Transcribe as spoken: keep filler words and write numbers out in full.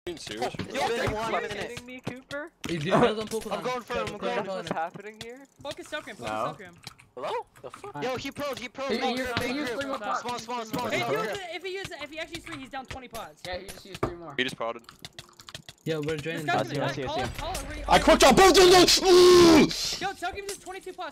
Being serious? It's Yo, been are one you minute. kidding me, Cooper? I'm going for him, I'm going What's happening here? Focus Selkrim, focus No. Selkrim. Hello? The fuck? Yo, he pros, he pros. He- Big he- group, he big used group. three more pods. Small, small, small, If he small. uses, if he uses, if he actually uses three, he's down twenty pods. Yeah, he just used three more. He just prodded. Yo, we're This draining. guy's I see him, gonna I see him, die. I see Call him. it, call it. Already- I quicked out both of them. Yo, Selkrim just twenty-two pods.